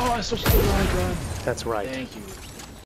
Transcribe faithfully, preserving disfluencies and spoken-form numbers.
Oh, I switched to the wrong gun. That's right. Thank you.